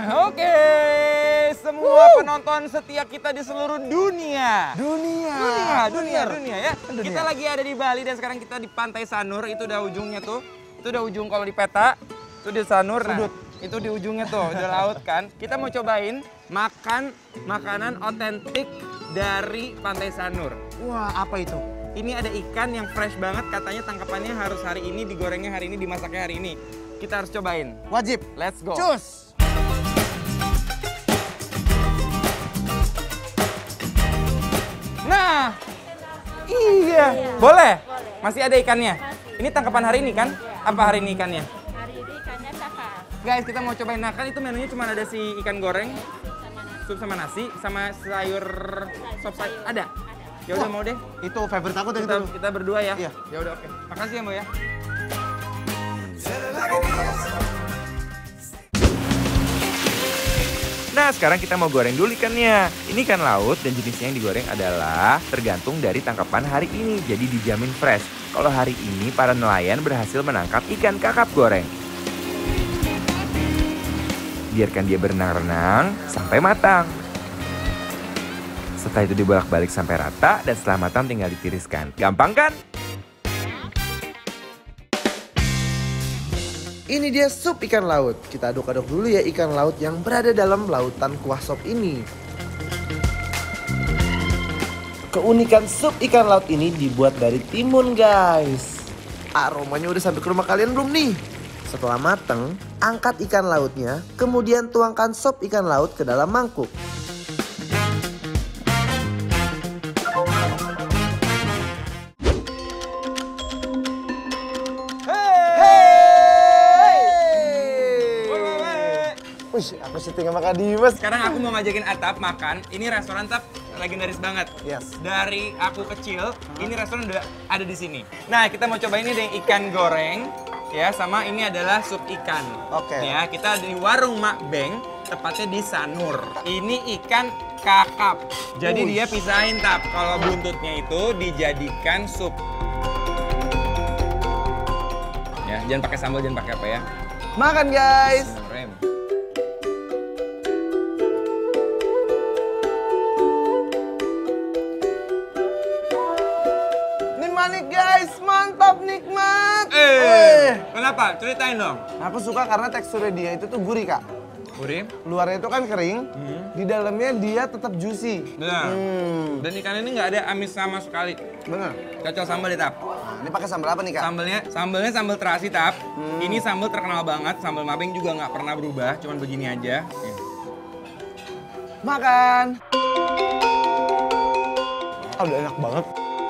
Oke, semua penonton setia kita di seluruh dunia. Dunia ya. Kita lagi ada di Bali dan sekarang kita di Pantai Sanur. Itu udah ujungnya tuh. Itu udah ujung kalau di peta. Itu di Sanur. Nah, itu di ujungnya tuh, udah laut kan. Kita mau cobain makan makanan otentik dari Pantai Sanur. Wah, apa itu? Ini ada ikan yang fresh banget, katanya tangkapannya harus hari ini, digorengnya hari ini, dimasaknya hari ini. Kita harus cobain. Wajib. Let's go. Cus. Nah, iya. Boleh? Masih ada ikannya? Ini tangkapan hari ini kan? Apa hari ini ikannya? Hari ini ikannya kakak. Guys, kita mau cobain. Nah, kan itu menunya cuma ada si ikan goreng, sup sama nasi, sama sayur sop sayur. Ada? Ya udah mau deh. Itu favorite aku dari itu. Kita berdua ya? Iya. Ya udah oke. Makasih ya, Mbak ya. Nah, sekarang kita mau goreng dulu ikannya. Ini ikan laut dan jenisnya yang digoreng adalah tergantung dari tangkapan hari ini. Jadi dijamin fresh. Kalau hari ini para nelayan berhasil menangkap ikan kakap goreng. Biarkan dia berenang-renang sampai matang. Setelah itu dibolak-balik sampai rata dan setelah matang tinggal ditiriskan. Gampang kan? Ini dia sup ikan laut. Kita aduk-aduk dulu ya ikan laut yang berada dalam lautan kuah sop ini. Keunikan sup ikan laut ini dibuat dari timun, guys. Aromanya udah sampai ke rumah kalian belum nih? Setelah mateng, angkat ikan lautnya, kemudian tuangkan sop ikan laut ke dalam mangkuk. Wih, aku syuting sama Kak Dimas. Sekarang aku mau ngajakin Atap makan. Ini restoran Tap legendaris banget. Yes. Dari aku kecil, ini restoran udah ada di sini. Nah, kita mau coba ini dengan ikan goreng. Ya, sama ini adalah sup ikan. Oke. Ya, kita di warung Mak Beng, tepatnya di Sanur. Ini ikan kakap. Jadi dia pisahin Tap. Kalau buntutnya itu dijadikan sup. Ya, jangan pakai sambal, jangan pakai apa ya. Makan, guys. Rem. Nih guys, mantap, nikmat. Kenapa? Ceritain dong. Aku suka karena teksturnya dia itu tuh gurih, Kak. Gurih. Luarnya itu kan kering, di dalamnya dia tetap juicy. Benar. Dan ikan ini nggak ada amis sama sekali. Bener. Cocok sambal deh, Tap. Nah, ini pakai sambal apa nih, Kak? Sambalnya sambal terasi, Tap. Ini sambal terkenal banget. Sambal Mabeng juga nggak pernah berubah, cuman begini aja. Makan. Udah enak banget.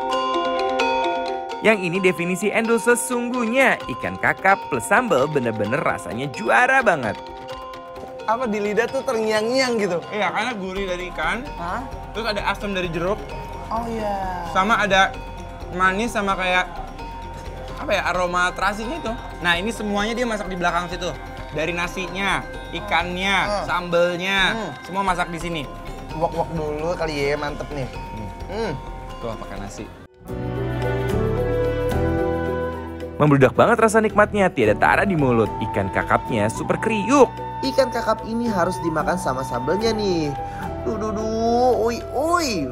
Yang ini definisi Endo sesungguhnya. Ikan kakap plus sambal bener-bener rasanya juara banget. Apa di lidah tuh terngiang-ngiang gitu. Iya, karena gurih dari ikan. Hah? Terus ada asam dari jeruk. Oh iya. Sama ada manis sama kayak apa ya, aroma terasinya itu. Nah, ini semuanya dia masak di belakang situ. Dari nasinya, ikannya, sambelnya, semua masak di sini. Wok-wok dulu kali ya, mantep nih. Tuh, pakai nasi. Membludak banget rasa nikmatnya, tiada tara di mulut. Ikan kakapnya super kriuk. Ikan kakap ini harus dimakan sama sambelnya nih. Uy.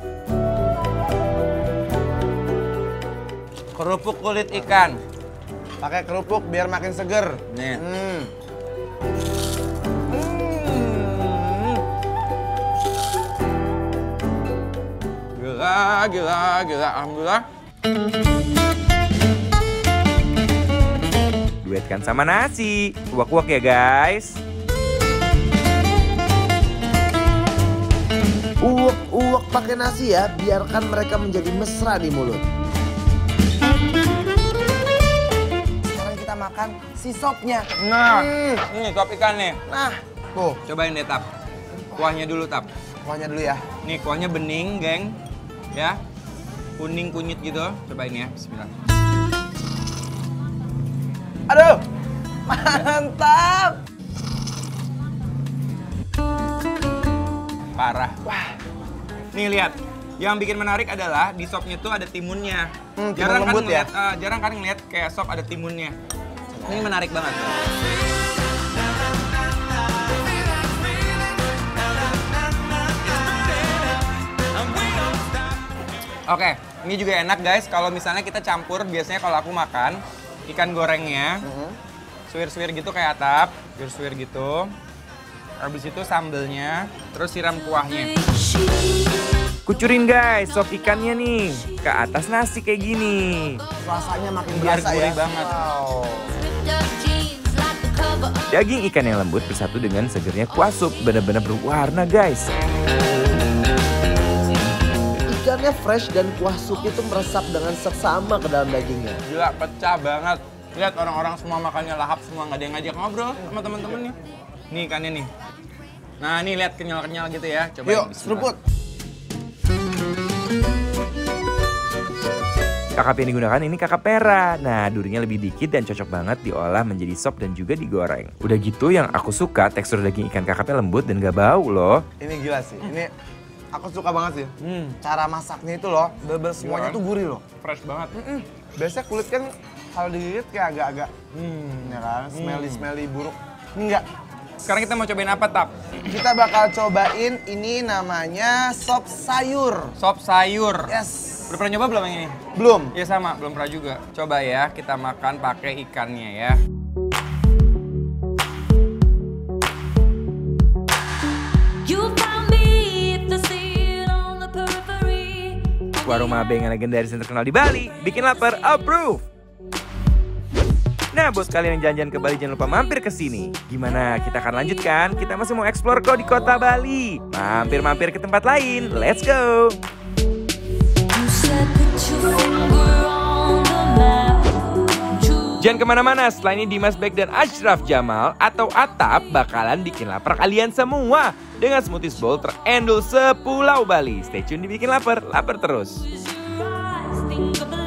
Kerupuk kulit ikan. Pakai kerupuk biar makin seger. Nih. Gila. Alhamdulillah. Duetkan sama nasi. Uak-uak ya guys. Uak-uak pakai nasi ya, biarkan mereka menjadi mesra di mulut. Sekarang kita makan si sopnya. Nah, ini sop ikan nih. Nah, tuh. Cobain deh, Tap. Kuahnya dulu, Tap. Kuahnya dulu ya. Nih, kuahnya bening, geng. Ya. Kuning kunyit gitu. Cobain ya. Bismillah. Aduh, mantap. Parah. Wah. Nih lihat. Yang bikin menarik adalah di sopnya tuh ada timunnya. Timun lembut ya? Jarang kan ngeliat kayak sop ada timunnya. Ini menarik banget. Oke, ini juga enak guys. Kalau misalnya kita campur, biasanya kalau aku makan ikan gorengnya, suwir-suwir gitu kayak atap, suwir-suwir gitu. Habis itu sambelnya, terus siram kuahnya. Kucurin guys sop ikannya nih ke atas nasi kayak gini. Rasanya makin Biar berasa gurih ya. banget. Wow. Daging ikan yang lembut bersatu dengan segernya kuah sup, benar-benar berwarna guys. Ikannya fresh dan kuah sup itu meresap dengan seksama ke dalam dagingnya. Gila, pecah banget. Lihat orang-orang semua makannya lahap, semua nggak ada yang ngajak ngobrol sama temen-temennya. Nih ikannya nih. Nah, nih lihat kenyal-kenyal gitu ya. Coba Yuk, seruput. Kakap yang digunakan ini kakap merah. Nah, durinya lebih dikit dan cocok banget diolah menjadi sop dan juga digoreng. Udah gitu yang aku suka tekstur daging ikan kakapnya lembut dan gak bau loh. Ini gila sih. Ini aku suka banget sih. Cara masaknya itu loh, bener-bener semuanya tuh gurih loh. Fresh banget. Biasanya kulit kan kalau digigit kayak agak-agak, ya kan, smelly buruk. Ini enggak. Sekarang kita mau cobain apa, Tap? Kita bakal cobain ini namanya sop sayur. Sop sayur. Yes. Udah pernah nyoba belum yang ini? Belum. Ya sama, belum pernah juga. Coba ya, kita makan pakai ikannya ya. Warung Mabeng yang legendaris dan terkenal di Bali, bikin lapar, approve! Nah, buat kalian yang jalan-jalan ke Bali, jangan lupa mampir ke sini. Gimana? Kita akan lanjutkan? Kita masih mau explore kok di kota Bali. Mampir-mampir ke tempat lain. Let's go! Jangan kemana-mana, setelah ini Dimas Bek dan Ashraf Jamal atau Atap bakalan bikin lapar kalian semua dengan smoothies bowl terendul sepulau Bali. Stay tune di Bikin Lapar, lapar terus.